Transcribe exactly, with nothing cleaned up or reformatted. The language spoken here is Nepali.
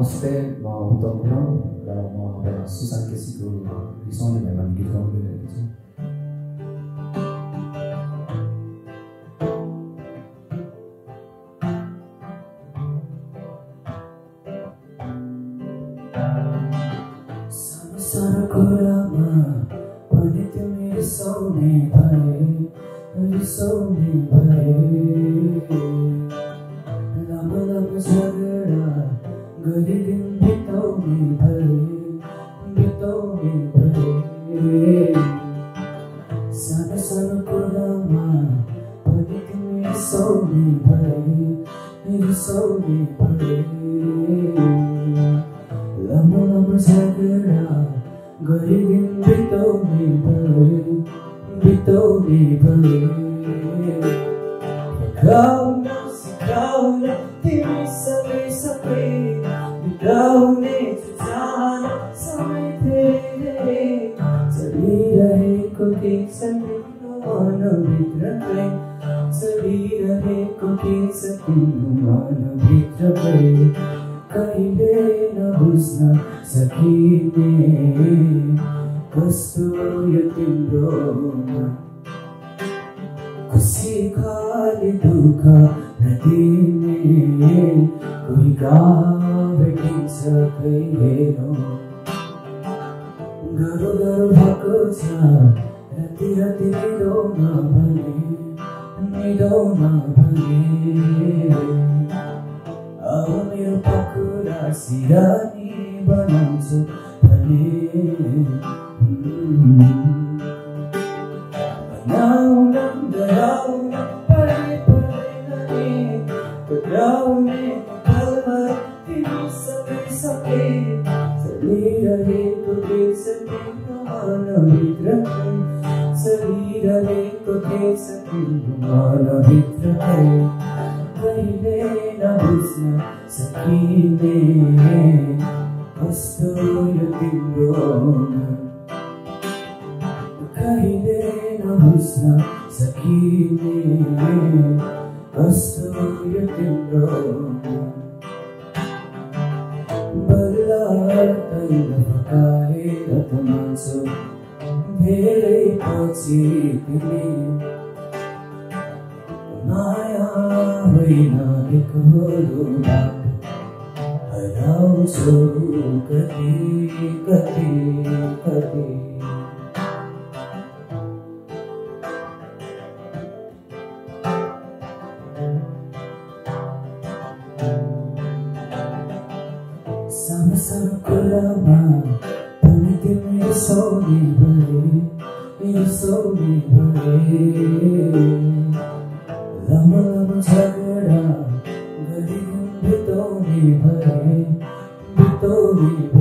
नमस्ते, म उत्तम गुरुङ र म अब सुशान्त केसीको रिसाउने भएमा गीत गाउन गइरहेको छु। सानो सानो कुरामा पनि तिमी रिसाउने भए, रिसाउने भए। लामो लामो झगडा गरी दिन बिताउने भए, बिताउने भए। सानो सानो कुरामा पनि तिमी रिसाउने भए, रिसाउने भए। लामो लामो झगडा गरी दिन बिताउने भए, बिताउने भए। सिकाउन सिकाउन तिमीसँगै सबै बिताउने चाहन समय धेरै चलिरहेको के छ तिम्रो मनभित्रकै, चलिरहेको के छ तिम्रो मनभित्रकै। कहिले नबुझ्न सकिने कस्तो यो तिम्रो मन, खुसी खाली दुःख नदिने कोही गाउँ भेटिन्छ कहिलेनो। गाह्रो गाह्रो भएको छ राति राति निदोमा भने, निदोमा भने। अब मेरो पाखुरा सिरानी बनाउँछु भने। बनाउन डराउन पढे पढेन टुक्राउने पलमा तिमीसँगै सबै चलिरहेको के छ तिम्रो मनभित्रकै, चलिरहेको के छ तिम्रो मनभित्रकै। कहिले नबुझ्न सकिने कस्तो यो तिम्रो मन, कहिले नबुझ्न सकिने कस्तो यो तिम्रो मन। बल्ल तैँले फकाएर त मान्छौ धेरै पछि तिमी, माया होइन एकहोरो बाटो हराउँछौ कति कति कति। सानो सानो कुरामा पनि तिमी रिसाउने भए, रिसाउने भए। लामो लामो झगडा गरी दिन बिताउने भए, बिताउने